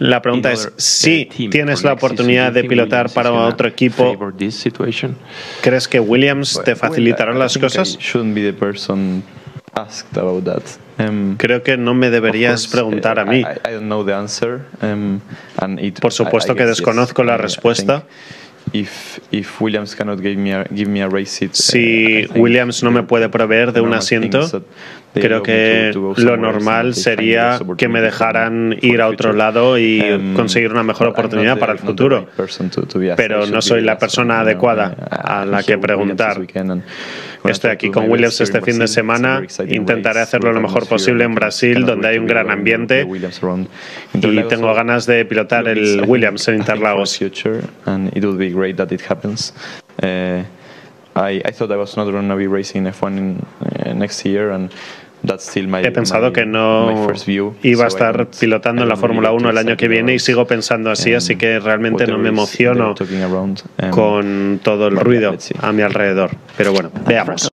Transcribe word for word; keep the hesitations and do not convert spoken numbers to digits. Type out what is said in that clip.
La pregunta es, si tienes la oportunidad de pilotar para otro equipo, ¿crees que Williams te facilitará las cosas? Creo que no me deberías preguntar a mí. Por supuesto que desconozco la respuesta. Si Williams no me puede proveer de un asiento, creo que lo normal sería que me dejaran ir a otro lado y conseguir una mejor oportunidad para el futuro. Pero no soy la persona adecuada a la que preguntar. Estoy aquí con Williams este fin de semana. Intentaré hacerlo lo mejor posible en Brasil, donde hay un gran ambiente. Y tengo ganas de pilotar el Williams en Interlagos. He pensado que no iba a estar pilotando en la Fórmula uno el año que viene y sigo pensando así, así que realmente no me emociono con todo el ruido a mi alrededor. Pero bueno, veamos.